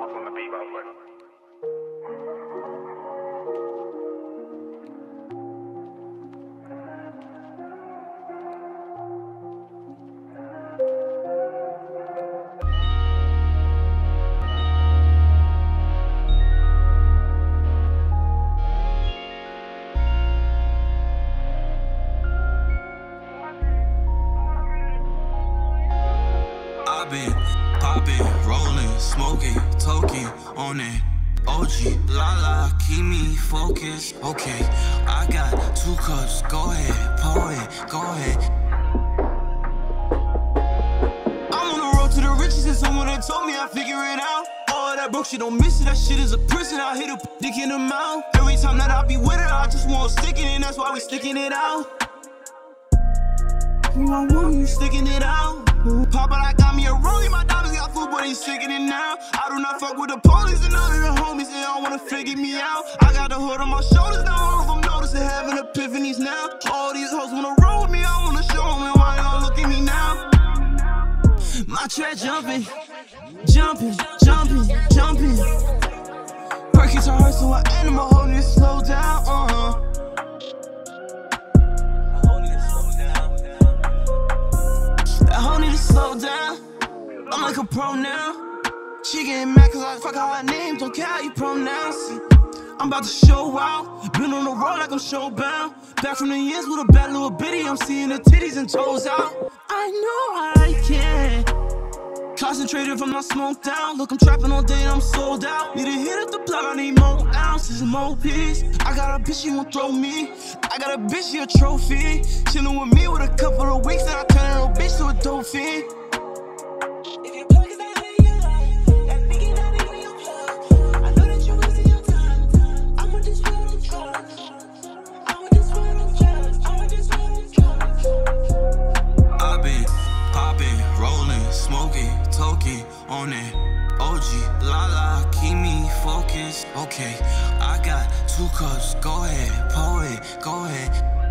I've been popping, rolling, smoking, toking on that OG. La keep me focused. Okay, I got 2 cups. Go ahead, pour it, go ahead. I'm on the road to the riches, and someone that told me I figure it out. All that broke shit, don't miss it. That shit is a prison. I hit a dick in the mouth. Every time that I be with her, I just want sticking, and that's why we sticking it out. I want you sticking it out. Papa, I got me a rollie, my diamonds got food, but he's sticking it now. I do not fuck with the police and all of the homies, they all wanna figure me out. I got the hood on my shoulders, now all of them noticing having epiphanies now. All these hoes wanna roll with me, I wanna show them why y'all look at me now. My track jumping, jumping, jumping, jumping. Perky to her, so I animal holding it slow down, slow down, I'm like a pro now. She getting mad cause I fuck out her name, don't care how you pronounce it. I'm about to show out, been on the road like I'm showbound. Back from the years with a bad little bitty, I'm seeing the titties and toes out. I know I can. Concentrated from my smoke down. Look, I'm trapping all day and I'm sold out. Need a hit at the block, I need more ounces and more peas. I got a bitch, she won't throw me. I got a bitch, she a trophy. Chillin' with me with a couple of weeks, and I turn a little bitch to a dope fiend. Token on that OG, la keep me focused. Okay, I got 2 cups. Go ahead, pour it, go ahead.